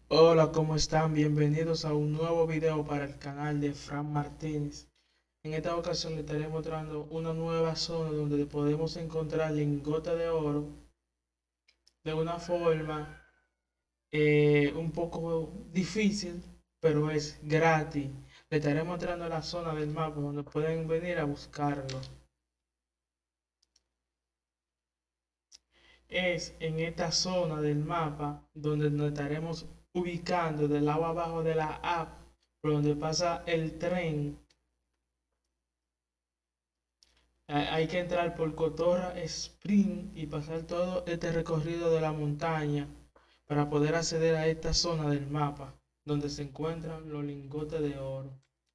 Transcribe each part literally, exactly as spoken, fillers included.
Hola, ¿cómo están? Bienvenidos a un nuevo video para el canal de Fran Martínez. En esta ocasión les estaré mostrando una nueva zona donde podemos encontrar lingotes de oro de una forma eh, un poco difícil, pero es gratis. Les estaré mostrando la zona del mapa donde pueden venir a buscarlo. Es en esta zona del mapa donde nos estaremos ubicando del lado abajo de la app, por donde pasa el tren. Hay que entrar por Cotorra Spring y pasar todo este recorrido de la montaña para poder acceder a esta zona del mapa donde se encuentran los lingotes de oro.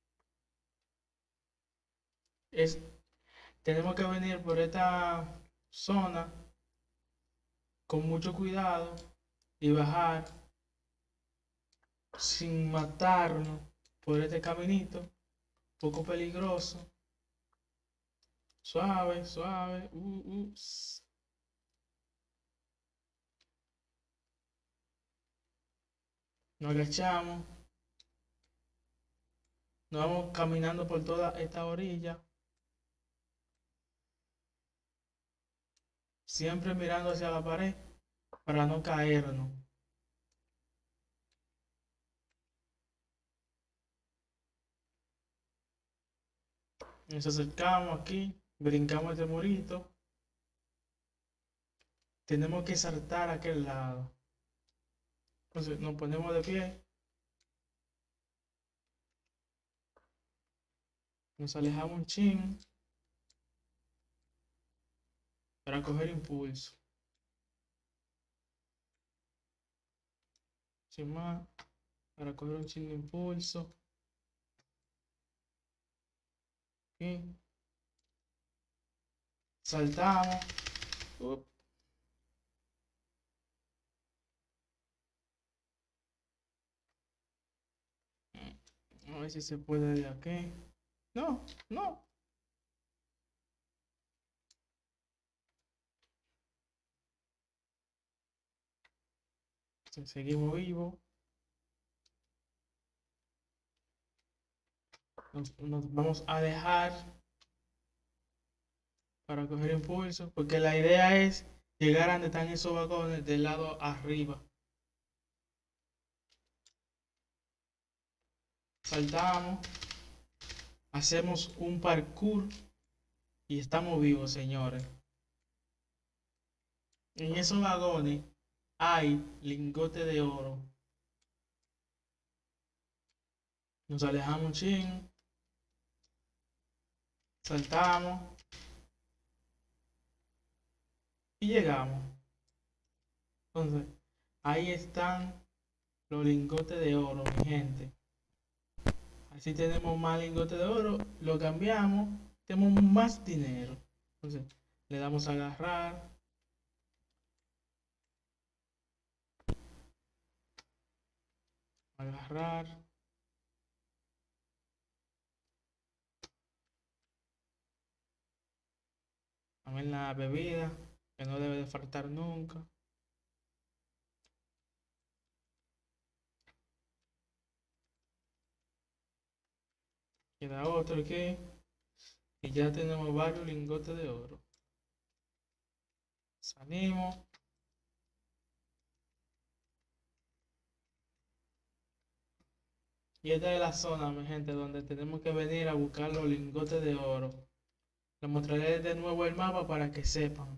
Es, tenemos que venir por esta zona con mucho cuidado y bajar sin matarnos por este caminito poco peligroso. Suave, suave. Uh, uh. Nos agachamos. Nos vamos caminando por toda esta orilla. Siempre mirando hacia la pared para no caernos. Nos acercamos aquí, brincamos este murito. Tenemos que saltar a aquel lado. Entonces nos ponemos de pie. Nos alejamos un chin para coger impulso. Sin más, para coger un chin de impulso. Aquí. Saltamos. Up. A ver si se puede de aquí. No, no. Seguimos vivos. Nos, nos vamos a dejar para coger impulso, porque la idea es llegar a donde están esos vagones del lado arriba. Saltamos, hacemos un parkour y estamos vivos, señores. En esos vagones hay lingotes de oro. Nos alejamos un chin, saltamos y llegamos. Entonces, ahí están los lingotes de oro, mi gente. Así tenemos más lingotes de oro, lo cambiamos, tenemos más dinero. Entonces, le damos a agarrar. Agarrar. A ver la bebida, que no debe de faltar nunca. Queda otro aquí. Y ya tenemos varios lingotes de oro. Salimos. Y esta es la zona, mi gente, donde tenemos que venir a buscar los lingotes de oro. Les mostraré de nuevo el mapa para que sepan.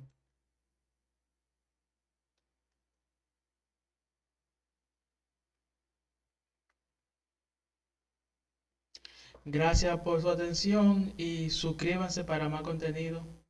Gracias por su atención y suscríbanse para más contenido.